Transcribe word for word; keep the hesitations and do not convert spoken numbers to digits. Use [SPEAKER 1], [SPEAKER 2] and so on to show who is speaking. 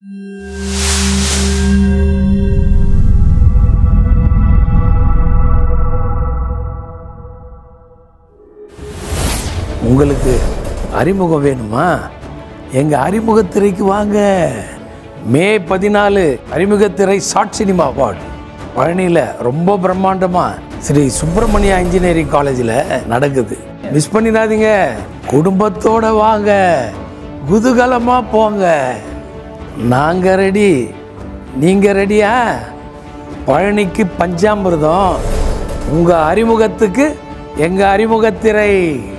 [SPEAKER 1] உங்களுக்கு அறிமுகம் வேணுமா? எங்க அறிமுகத்திரைக்கு வாங்க. மே பதினாலு அறிமுகத்திரை ஷார்ட் சினிமா அவார்டு பழனியில் ரொம்ப பிரம்மாண்டமா ஸ்ரீ சுப்பிரமணியா இன்ஜினியரிங் காலேஜில் நடக்குது. மிஸ் பண்ணிடாதீங்க. குடும்பத்தோட வாங்க, குதூகலமா போங்க. நாங்க ரெடி, நீங்க ரெடியா? பழனிக்கு பஞ்சாமிர்தம், உங்க அறிமுகத்துக்கு எங்க அறிமுகத்திரை.